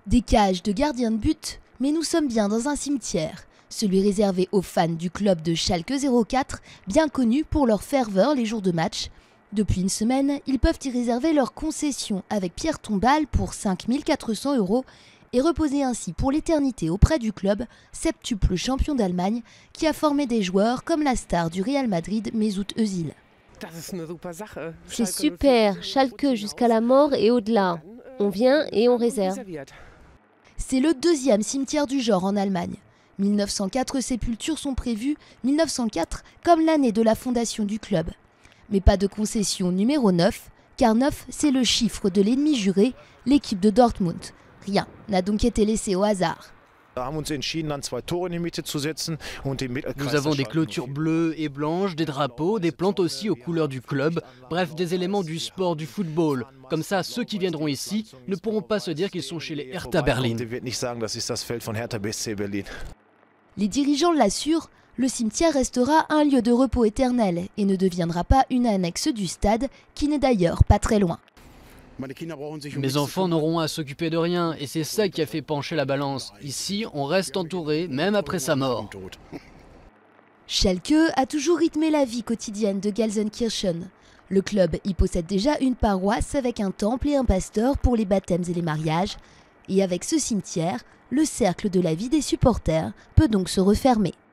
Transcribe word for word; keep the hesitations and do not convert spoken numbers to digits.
Des cages de gardiens de but, mais nous sommes bien dans un cimetière, celui réservé aux fans du club de Schalke zéro quatre, bien connu pour leur ferveur les jours de match. Depuis une semaine, ils peuvent y réserver leur concession avec pierre tombale pour cinq mille quatre cents euros et reposer ainsi pour l'éternité auprès du club, septuple champion d'Allemagne, qui a formé des joueurs comme la star du Real Madrid, Mesut Özil. C'est super, Schalke jusqu'à la mort et au-delà. On vient et on réserve. C'est le deuxième cimetière du genre en Allemagne. mille neuf cent quatre sépultures sont prévues, mille neuf cent quatre comme l'année de la fondation du club. Mais pas de concession numéro neuf, car neuf c'est le chiffre de l'ennemi juré, l'équipe de Dortmund. Rien n'a donc été laissé au hasard. Nous avons des clôtures bleues et blanches, des drapeaux, des plantes aussi aux couleurs du club, bref des éléments du sport, du football. Comme ça, ceux qui viendront ici ne pourront pas se dire qu'ils sont chez les Hertha Berlin. Les dirigeants l'assurent, le cimetière restera un lieu de repos éternel et ne deviendra pas une annexe du stade, qui n'est d'ailleurs pas très loin. Mes enfants n'auront à s'occuper de rien et c'est ça qui a fait pencher la balance. Ici, on reste entouré, même après sa mort. Schalke a toujours rythmé la vie quotidienne de Gelsenkirchen. Le club y possède déjà une paroisse avec un temple et un pasteur pour les baptêmes et les mariages. Et avec ce cimetière, le cercle de la vie des supporters peut donc se refermer.